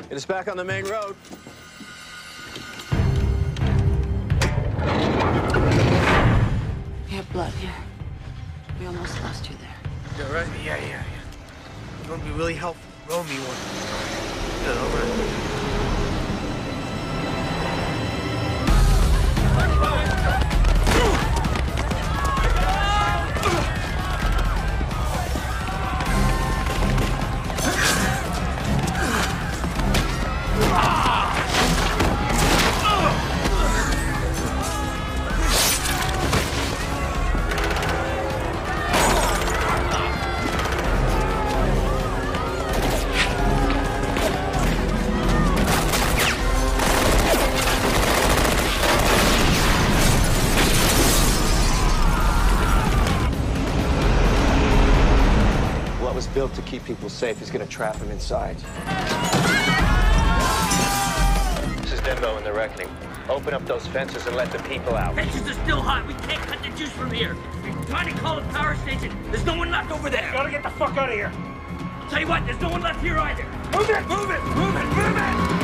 Get us back on the main road. You have blood here. We almost lost you there. You all right? Yeah. It's gonna be really helpful. Roll me one. Yeah, all right. Built to keep people safe is going to trap them inside. This is Dembo in the Reckoning. Open up those fences and let the people out. Fences are still hot. We can't cut the juice from here. We're trying to call a power station. There's no one left over there. Gotta get the fuck out of here. I'll tell you what, there's no one left here either. Move it! Move it! Move it! Move it!